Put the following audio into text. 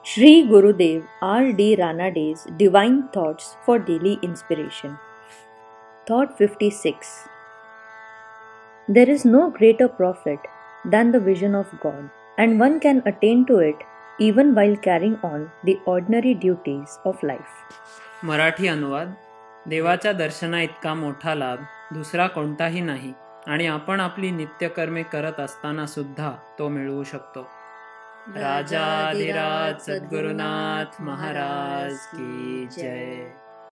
Shree Gurudev R.D. Ranade's Divine Thoughts for Daily Inspiration. Thought 56. There is no greater profit than the vision of God, and one can attain to it even while carrying on the ordinary duties of life. Marathi अनुवाद. देवाच्या दर्शना इतका मोठा लाभ दुसरा कोणताही नाही आणि आपण आपली नित्यकर्मे करत असताना सुद्धा तो मिळवू शकतो. राजाधिराज सद्गुरुनाथ महाराज की जय.